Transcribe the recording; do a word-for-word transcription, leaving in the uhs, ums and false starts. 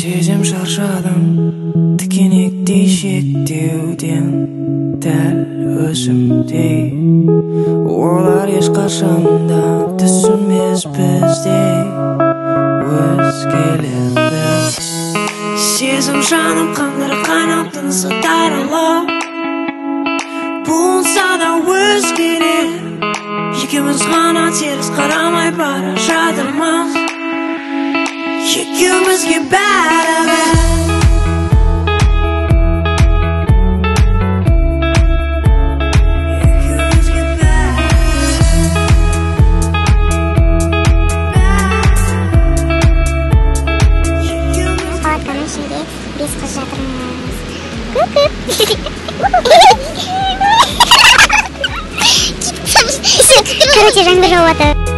Сезім шаршадым тікенектей шектеуден дәл өзімдей. Олар ешқашан да түсінбес біздей өзгелерді. Сезім жаным қандыр қайнап тынысы тайрылып, болса да өзгерер. Екеуміз ғана теріс қарамай бара жатырмыз, екеумізге бәрібір. Палатканың ішінде бес қыз жатырмыз. Көп-көп. Короче, жаңбыр жауып жатыр.